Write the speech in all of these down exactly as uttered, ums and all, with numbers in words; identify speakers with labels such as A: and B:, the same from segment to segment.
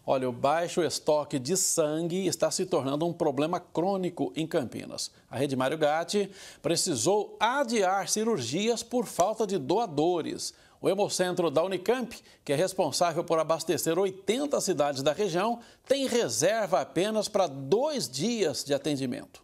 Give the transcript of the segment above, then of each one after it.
A: Olha, o baixo estoque de sangue está se tornando um problema crônico em Campinas. A Rede Mário Gatti precisou adiar cirurgias por falta de doadores. O Hemocentro da Unicamp, que é responsável por abastecer oitenta cidades da região, tem reserva apenas para dois dias de atendimento.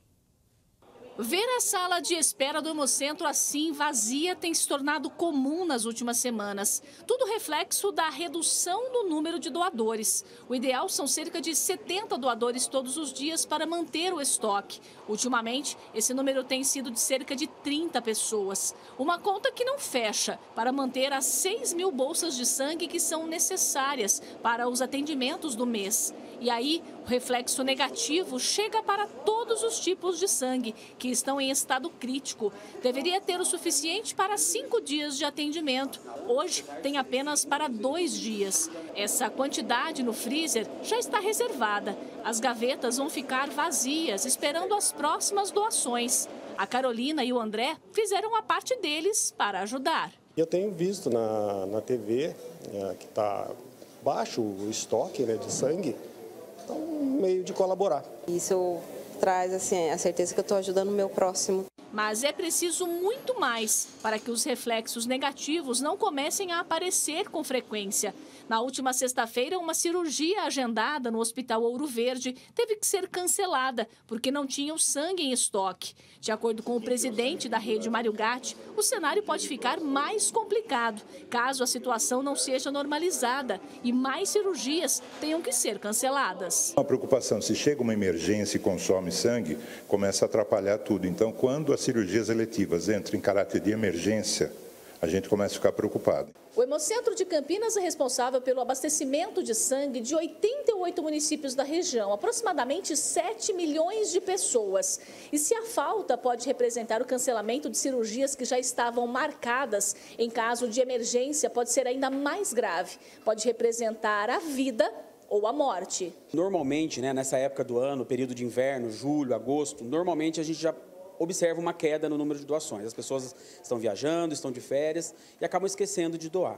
B: Ver a sala de espera do Hemocentro assim vazia tem se tornado comum nas últimas semanas. Tudo reflexo da redução no número de doadores. O ideal são cerca de setenta doadores todos os dias para manter o estoque. Ultimamente, esse número tem sido de cerca de trinta pessoas. Uma conta que não fecha para manter as seis mil bolsas de sangue que são necessárias para os atendimentos do mês. E aí, o reflexo negativo chega para todos os tipos de sangue, que estão em estado crítico. Deveria ter o suficiente para cinco dias de atendimento. Hoje, tem apenas para dois dias. Essa quantidade no freezer já está reservada. As gavetas vão ficar vazias, esperando as próximas doações. A Carolina e o André fizeram a parte deles para ajudar.
C: Eu tenho visto na, na T V é, que está baixo o estoque, né, de sangue. Então, meio de colaborar.
D: Isso traz assim, a certeza que eu estou ajudando o meu próximo.
B: Mas é preciso muito mais para que os reflexos negativos não comecem a aparecer com frequência. Na última sexta-feira, uma cirurgia agendada no Hospital Ouro Verde teve que ser cancelada porque não tinha o sangue em estoque. De acordo com o presidente da Rede Mário Gatti, o cenário pode ficar mais complicado caso a situação não seja normalizada e mais cirurgias tenham que ser canceladas.
E: A preocupação, se chega uma emergência e consome sangue, começa a atrapalhar tudo. Então, quando as cirurgias eletivas entram em caráter de emergência, a gente começa a ficar preocupado.
B: O Hemocentro de Campinas é responsável pelo abastecimento de sangue de oitenta e oito municípios da região, aproximadamente sete milhões de pessoas. E se a falta pode representar o cancelamento de cirurgias que já estavam marcadas, em caso de emergência pode ser ainda mais grave. Pode representar a vida ou a morte.
F: Normalmente, né, nessa época do ano, período de inverno, julho, agosto, normalmente a gente já observa uma queda no número de doações. As pessoas estão viajando, estão de férias e acabam esquecendo de doar.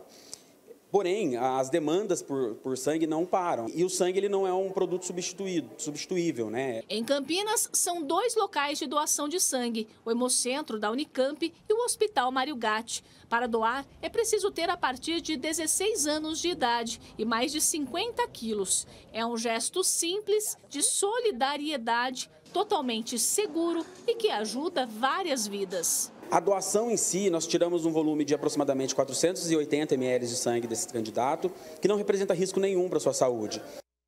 F: Porém, as demandas por, por sangue não param. E o sangue ele não é um produto substituído, substituível, né?
B: Em Campinas, são dois locais de doação de sangue, o Hemocentro da Unicamp e o Hospital Mário Gatti. Para doar, é preciso ter a partir de dezesseis anos de idade e mais de cinquenta quilos. É um gesto simples de solidariedade, totalmente seguro e que ajuda várias vidas.
F: A doação em si, nós tiramos um volume de aproximadamente quatrocentos e oitenta mililitros de sangue desse candidato, que não representa risco nenhum para a sua saúde.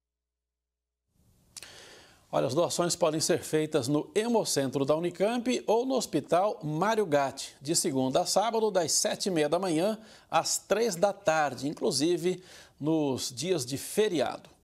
A: Olha, as doações podem ser feitas no Hemocentro da Unicamp ou no Hospital Mário Gatti, de segunda a sábado, das sete e meia da manhã às três da tarde, inclusive nos dias de feriado.